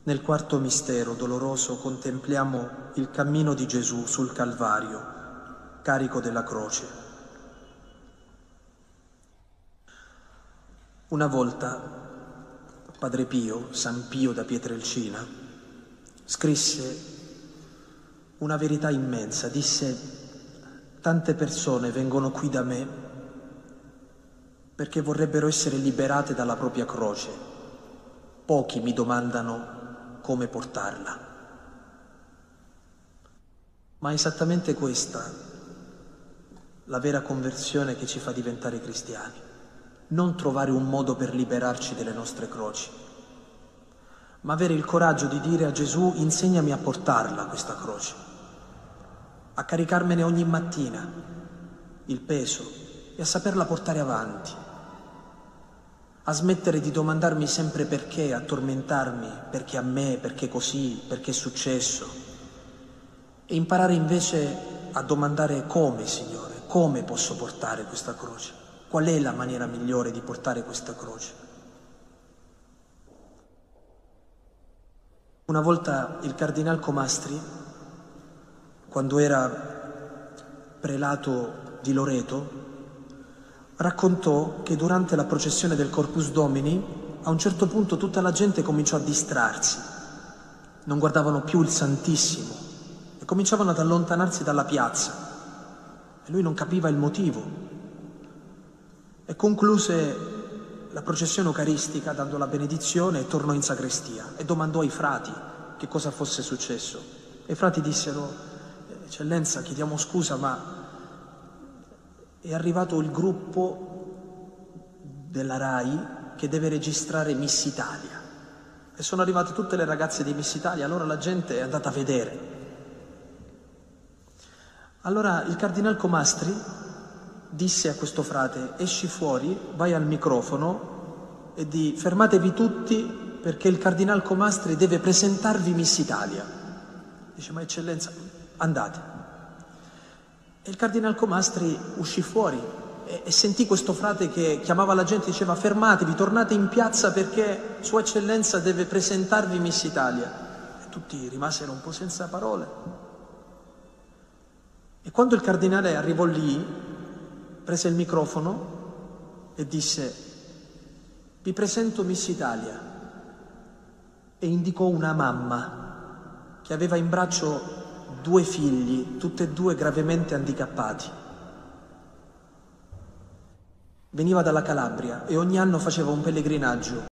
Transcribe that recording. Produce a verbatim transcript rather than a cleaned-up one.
Nel quarto mistero doloroso contempliamo il cammino di Gesù sul Calvario, carico della croce. Una volta Padre Pio, San Pio da Pietrelcina, scrisse una verità immensa. Disse: tante persone vengono qui da me perché vorrebbero essere liberate dalla propria croce. Pochi mi domandano come portarla. Ma è esattamente questa la vera conversione che ci fa diventare cristiani. Non trovare un modo per liberarci delle nostre croci, ma avere il coraggio di dire a Gesù: insegnami a portarla questa croce, a caricarmene ogni mattina il peso e a saperla portare avanti, a smettere di domandarmi sempre perché, a tormentarmi, perché a me, perché così, perché è successo, e imparare invece a domandare: come, Signore, come posso portare questa croce? Qual è la maniera migliore di portare questa croce? Una volta il Cardinal Comastri, quando era prelato di Loreto, raccontò che durante la processione del Corpus Domini, a un certo punto tutta la gente cominciò a distrarsi, non guardavano più il Santissimo e cominciavano ad allontanarsi dalla piazza, e lui non capiva il motivo. E concluse la processione eucaristica dando la benedizione e tornò in sacrestia e domandò ai frati che cosa fosse successo. E i frati dissero: Eccellenza, chiediamo scusa, ma è arrivato il gruppo della RAI che deve registrare Miss Italia e sono arrivate tutte le ragazze di Miss Italia, allora la gente è andata a vedere. Allora il Cardinal Comastri disse a questo frate: esci fuori, vai al microfono e di fermatevi tutti perché il Cardinal Comastri deve presentarvi Miss Italia. Dice: ma eccellenza, andate. E il Cardinal Comastri uscì fuori e, e sentì questo frate che chiamava la gente e diceva: fermatevi, tornate in piazza perché Sua Eccellenza deve presentarvi Miss Italia. E tutti rimasero un po' senza parole. E quando il cardinale arrivò lì, prese il microfono e disse: vi presento Miss Italia, e indicò una mamma che aveva in braccio due figli, tutti e due gravemente handicappati. Veniva dalla Calabria e ogni anno faceva un pellegrinaggio